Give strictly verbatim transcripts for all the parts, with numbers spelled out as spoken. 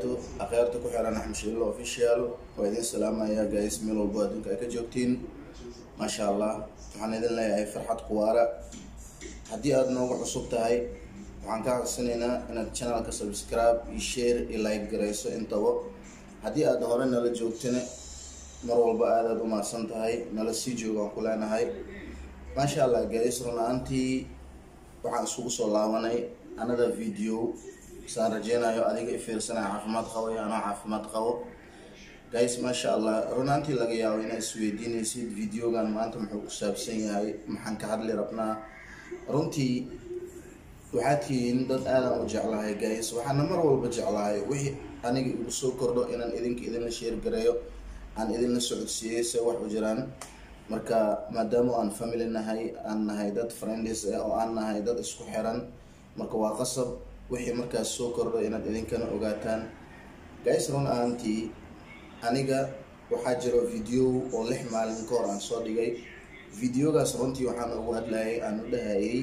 وبركاته أخيرتك وحيران أحمد شيلو أوفيشال وإذن السلام يا جايس ميل والبوادين كأيك جوكتين ما شاء الله وحن إذن لي أي فرحة قوارة هدي أدنى وحصوب تهي وحن كاق سنينا إن الچانل كسبسكرايب يشير يلايك جريسو انتو هدي أدنى هورين نالا جوكتين مرول بآداد وما سنتهي نالا سيجو وانكولانا هاي ما شاء الله جايس رونا أنتي وحن سوق صلاواني another video saan rajeynayo adiga ifiirsana caafimaad qabo iyo ana caafimaad qabo guys ma sha Allah runantii laga yaabo inay isweydiinaysid videogan maanta muxuu ku saabsan yahay maxaan ka hadli rabnaa runtii waxaad tihiin dad aadan u jeclahay guys waxaan mar walba jeclahay wixii aniga igu soo kordho inaan idinka idin share gareeyo aan idin la socodsiiyo se wax u jiraan marka maadaama aan family nahay aan nahay dad friends oo aan nahay dad isku xiran marka waa qasab wixii markaas soo kordho inaad idinkana ogaataan guys run ahaantii aniga waxaa jiro video oo lix maalin ka hor aan soo dhigay videogaas runtii waxaan ugu hadlayay aan u dhahayay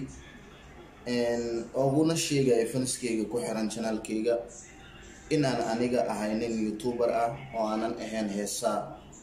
oguna sheegay fanskeyga ku xiran channelkeyga inaan aniga ahay nin youtuber ah oo aanan ahayn heesaa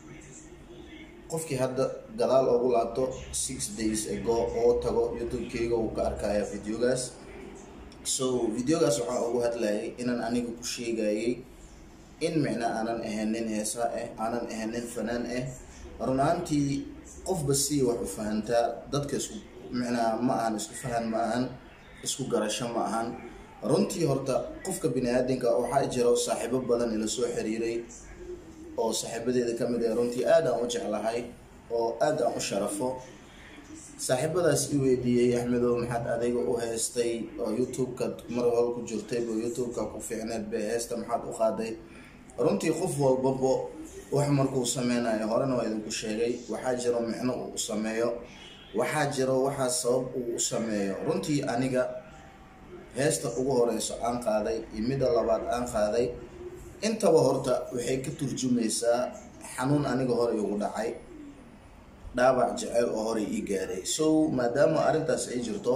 qofkii hadda gadaal ugu laabto six days ago oo tago youtube-keyga uu ka arkaya videogaas so videogaas waxaan ugu hadlayay inaan aniga ku sheegayay in micna aanan ahayn nin heesaa ah aanan ahayn nin fanaan ah runaantii qofba si wax u fahantaa dadka isku micna ma ahan isku fahan ma ahan isku garasho ma ahan runtii horta qofka bini'aadinka waxaa jiro saaxiibo badan ila soo xiriiray oo saaxiibadeeda kamid ah runtii aad aan u jeclahay oo aad aan u sharafo saaxiibadaas i weydiiyay Axmedow maxaad adiga u heestay oo YouTube-ka mar hal ku jirtay oo YouTube-ka ku fiicneed bay heesta maxaad u qaaday runtii qof walba wax markuu sameynayo horena waa idinku sheegay waxaa jiro micno uu sameeyo waxaa jiro waxa sabab uu sameeyo runtii aniga heesta ugu horeyso aan qaaday iyo mid labaad aan qaaday intaba horta waxay ka turjumaysaa xanuun aniga hore ugu dhacay dhaabac jecel oo hore ii gaaray so maadaama arintaas ay jirto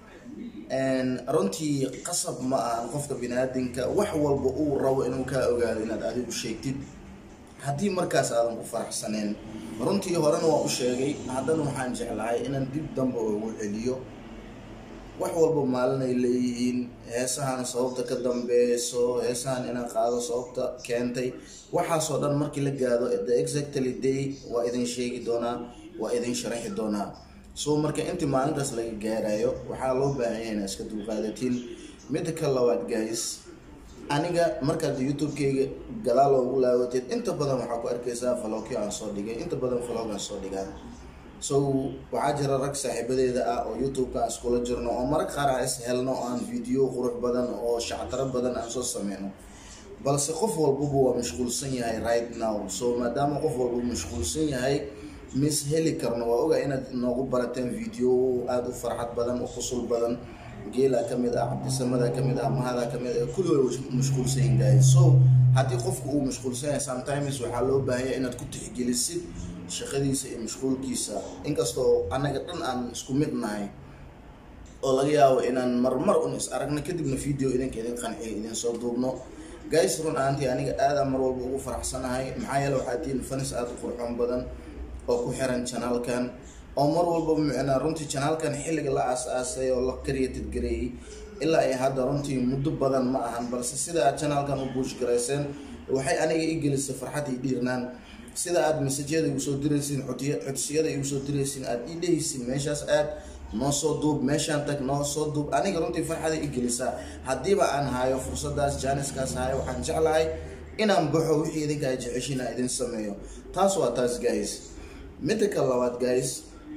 en runtii qasab ma ahan qofka bini'aadinka wax walba uu rabo inuu ka ogaado inaad adigu sheegtid haddii markaas aadan ku faraxsaneen runtii horena waa u sheegay haddana waxaan jeclahay inaan dib dambe ugu celiyo wax walba maalin ay leeyihiin heesahan sababta ka dambeeyso heesahan inaan qaado sababta keentay waxaasoo dhan markii la gaado the exactly day waa idin sheegi doonaa waa idin sharaxi doonaa so marka intii maalintaas laga gaarayo waxaa loo baahan yahay inaad iska dulqaadatiin mid ka labaad guys aniga markaad YouTube-keyga gadaal ugu laabatid inta badan waxaa ku arkaysaa vlogyo aan soo dhigay inta badan vlog aan soo dhigaa so waxaa jira rag saaxiibadeeda ah oo YouTube-ka iskula jirno oo marag qaar ah is helno aan video qurux badan oo shactaro badan aan soo sameyno balse qof walba waa mashquulsan yahay right now so maadaama qof walba mashquulsan yahay mis heli karno waa ogaa inaad noogu barateen video aad u farxad badan oo qusul badan geela kamid ah cabdisamada kamid ah mahada kamid ah kullu mashquulsan yahay so hadii qofku uu mashquulsan yahay sometimes waxaa loo baahan yahay inaad ku tixgelisid shaqadiisa iyo mashquulkiisa inkastoo anaga dhan aan isku mid nahay oo laga yaabo inaan marmar un is aragna kadibna video idinka idin qanciyo idin soo duubno guys run ahaantii aniga aad aan mar walba ugu faraxsanahay maxaa yeelay waxaa tihiin fans aad u qurxoon badan oo ku xiran channelkan oo mar walba micna runtii channelkan xilliga la aasaasay oo la created gareeyay ilaa ay hadda runtii muddo badan ma ahan balse sida channelkan u push gareyseen waxay aniga ii gelisay farxad iyo dhiirnaan sida aad message-yada igu soo diraysiin codsiyada igu soo diraysiin aad ii dhehaysiin meeshaas aad noo soo duub meeshaan tag noo soo duub aniga runtii farxada ii gelisaa haddiiba aan hayo fursadaas jaaniskaas hayo waxaan jeclahay inaan baxo wixii idinka ay jeceshiin aan idin sameeyo taas waa taas guys midda ka labaad guys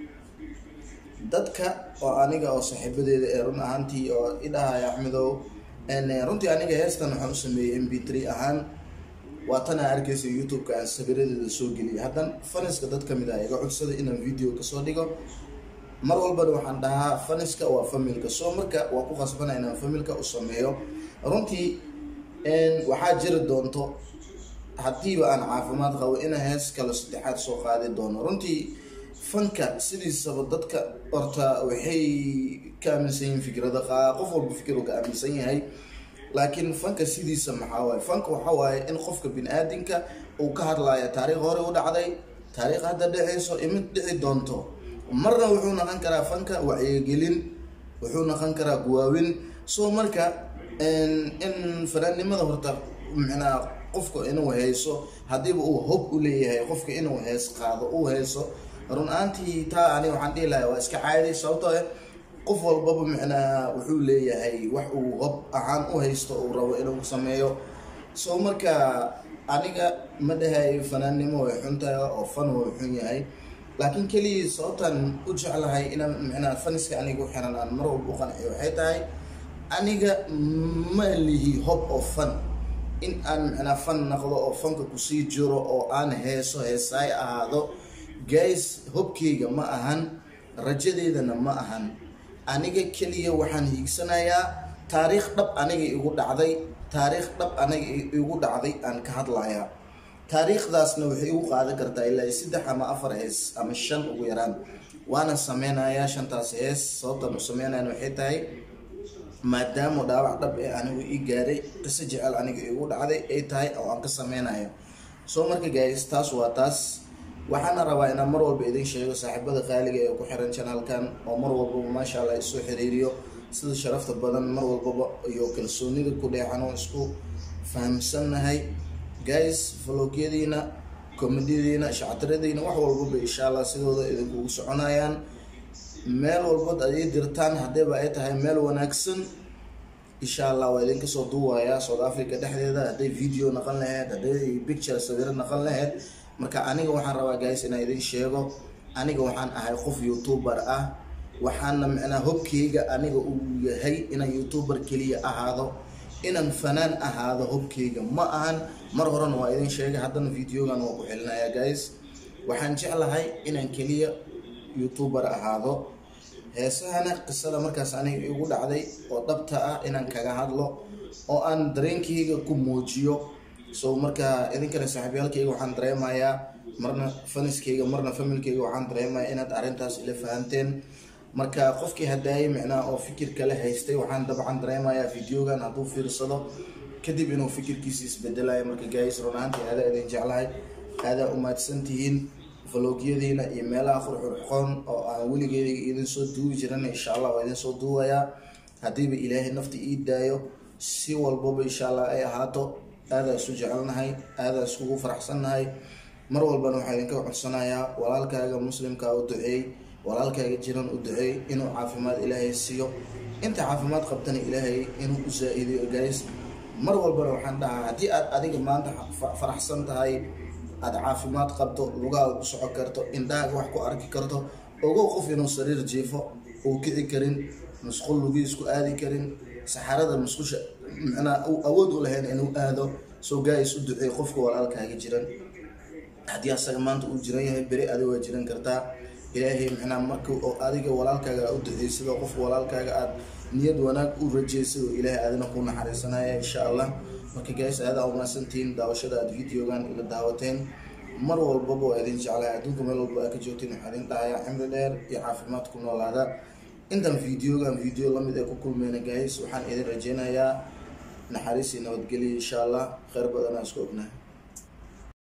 dadka oo aniga oo saaxiibadeeda ee run ahaantii oo i dhahaya Axmedow en runtii aniga heestan waxaan u sameeyay M P three ahaan waa tan arkaysa YouTube-ka aan sawiradeeda soo geliyay hadan faniska dad kamid ah iga codsada inaan video ka soo dhigo mar walba waxaan dhahaa faniska waa familka soo marka waa ku qasbanaa inaan familka u sameeyo runtii en waxaa jiri doonto hadii aan caafimaad qabo inaan hees kale saddexaad soo qaadi doono runtii fanka sidiisaba dadka horta waxay ka aaminsan yihiin fikrada qof walba fikir uu ka aaminsan yahay laakiin fanka sidiisa maxaa waaye fanka waxa waaye in qofka bini'aadinka uu ka hadlayo taariikh hore u dhacday taariikh hadda dhacayso imid dhici doonto marna wuxuu noqon karaa fanka wacyigelin wuxuu noqon karaa guwaawin soo marka in fanaannimada horta macnaa qofka inuu hayso hadiiba uu hob u leeyahay qofka inuu hees qaado uu hayso run ahaantii taa ani waxaan dhihi lahaa waa iska caadi sababtoo ah qof walbaba macnaa wuxuu leeyahay wax uu hob ahaan u haysto uu rabo inuu sameeyo soo marka aniga ma dhahay fanaannimo way xun tahay oo fan way xun yahay laakiin kaliya sababtan u jeclahay inaan macnaa faniska aniga u xiran aan mar walba u qanciyo waxay tahay aniga ma lihi hob oo fan in aan macnaa fan noqdo oo fanka kusii jiro oo aan heeso heesaay ahaado guys hobkeyga ma ahan rajadeedana ma ahan aniga kaliya waxaan hiigsanayaa taariikh dhab aniga igu dhacday taariikh dhab aniga igu dhacday aan ka hadlayaa taariikhdaasna waxay igu qaadan kartaa ilaa saddex ama afar hees ama shan ugu yaraan waana sameynayaa shantaas hees sababtan u sameynayana waxay tahay maadaama dhaawac dhab ee anigu ii gaaray qiso jecel aniga igu dhacday ay tahay oo aan ka sameynayo soo marka guys taas waa taas waxaana rabaa inaan mar walba idin sheego saaxiibada qaaliga ee ku xiran channelkan oo mar walbaba maasha Allah isoo xiriiriyo sida sharafta badan mar walbaba iyo kalsoonida ku dheexan oo isku fahamsanahay guys vlogyadiina comedy-diina shactiradiina wax walbaba insha Allah sidooda idinku soconayaan meel walba ay dirtaan hadeeba ay tahay meel wanaagsan insha Allah waa idin ka soo duwaya South Africa dhexdeeda haday video naqan lahayd haday picture sawir naqan lahayd marka aniga waxaan rabaa guys inaan idin sheego aniga waxaan ahay qof YouTuber ah waxaana macnaa hobkeyga aniga uu yahay inaan YouTuber kaliya ahaado inaan fanaan ahaado hobkeyga ma ahan mar horena waa idin sheegay haddana videogan waa ku xilinayaa guys waxaan jeclahay inaan kaliya YouTuber ahaado heesahana qisada markaas aniga igu dhacday oo dhabta ah inaan kaga hadlo oo aan dareenkeyga ku muujiyo soo marka idinkana saaxiibayalkeyga waxaan dareemayaa marna faniskeyga marna familkeyga waxaan dareemayaa inaad arrintaas ila fahanteen marka qofkii hadaayay macnaa oo fikir kale haystay waxaan dabcan dareemayaa videogan hadduu fiirsado kadib inuu fikirkiisa isbedelayo marka guys run ahaantii aada idin jeclahay aada u mahadsantihiin vlogyadiina iyo meelaha qurxoon oo aan weligeeda idin soo duubi jiran insha Allah waa idin soo duubayaa hadiiba ilaahay nafti ii daayo si walbaba insha Allah ay ahaato aada isu jecelnahay aada iskugu faraxsannahay mar walbana waxaan idinka codsanayaa walaalkaaga muslimka u duceey walaalkaaga jiran u duceey inuu caafimaad ilaahay siiyo inta caafimaad qabtana ilaahay inuu u zaa'idiyo guys mar walbana waxaan dhahaa haddii aad adiga maanta faraxsan tahay aad caafimaad qabto lugaha ku socon karto indhaha wax ku arki karto ogow qof inuu sariir jiifo oo kici karin musqul lugiis ku aadi karin saxarada musqusha macnaa awood u lahayn inuu aado soo guys u duceey qofka walaalkaaga jiran haddii asaga maanta uu jiran yahay beri adiga waa jiran kartaa ilaahay macnaa marka oo adiga walaalkaaga u duceey sida qofka walaalkaaga aad niyad wanaag u rajeyso ilaahay aadna ku naxariisanaya insha Allah marka guys aada u maasantiin daawashada aad videogan ila daawateen mar walbaba waa idin jeclahay adduunka meel walba aad ka joogtiin waxaan idin dhahayaa cimri dheer iyo caafimaad ku noolaada intan videogan video lamid ee ku kulmeena guys waxaan idin rajeynayaa naxariis iyo nabadgelyo insha Allah khayr badan aan isku ognahay